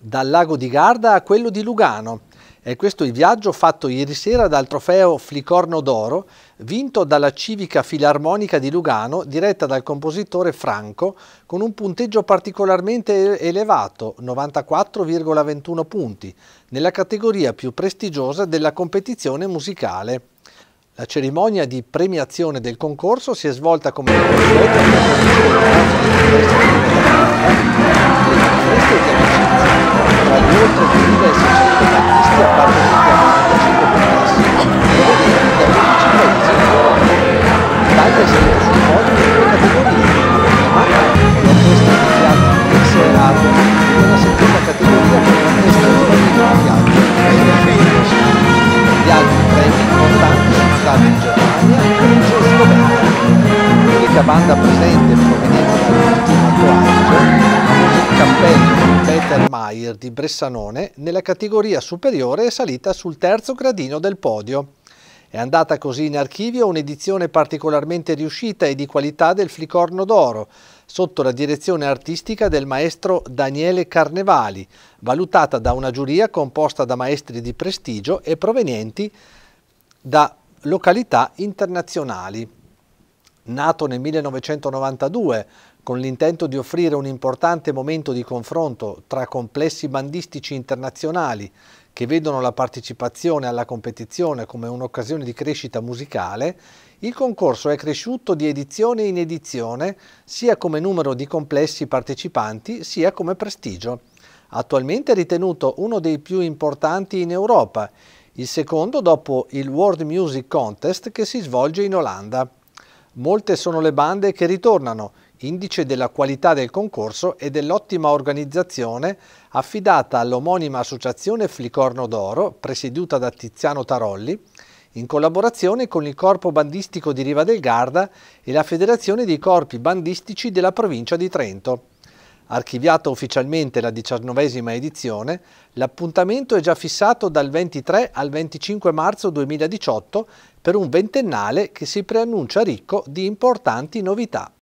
Dal lago di Garda a quello di Lugano. È questo il viaggio fatto ieri sera dal trofeo Flicorno d'Oro, vinto dalla Civica Filarmonica di Lugano, diretta dal compositore Franco, con un punteggio particolarmente elevato, 94,21 punti, nella categoria più prestigiosa della competizione musicale. La cerimonia di premiazione del concorso si è svolta come consueto tra gli oltre 2.600 bandisti appartenuti a 45 complessi, provenienti da 12 paesi europei. L'Italia è salita sul podio in due categorie, ma l'orchestra di Piazza Mixerato nella seconda categoria con l'orchestra giovanile di Piazza. Gli altri premi importanti sono stati in Germania, Belgio e Slovenia. L'unica banda presente proveniente dall'Alto Adige, il cappello Peter Mayer di Bressanone, nella categoria superiore è salita sul terzo gradino del podio. È andata così in archivio un'edizione particolarmente riuscita e di qualità del Flicorno d'Oro, sotto la direzione artistica del maestro Daniele Carnevali, valutata da una giuria composta da maestri di prestigio e provenienti da località internazionali. Nato nel 1992 con l'intento di offrire un importante momento di confronto tra complessi bandistici internazionali che vedono la partecipazione alla competizione come un'occasione di crescita musicale, il concorso è cresciuto di edizione in edizione sia come numero di complessi partecipanti sia come prestigio. Attualmente è ritenuto uno dei più importanti in Europa, il secondo dopo il World Music Contest che si svolge in Olanda. Molte sono le bande che ritornano, indice della qualità del concorso e dell'ottima organizzazione affidata all'omonima associazione Flicorno d'Oro, presieduta da Tiziano Tarolli, in collaborazione con il Corpo Bandistico di Riva del Garda e la Federazione dei Corpi Bandistici della Provincia di Trento. Archiviata ufficialmente la 19ª edizione, l'appuntamento è già fissato dal 23 al 25 marzo 2018 per un ventennale che si preannuncia ricco di importanti novità.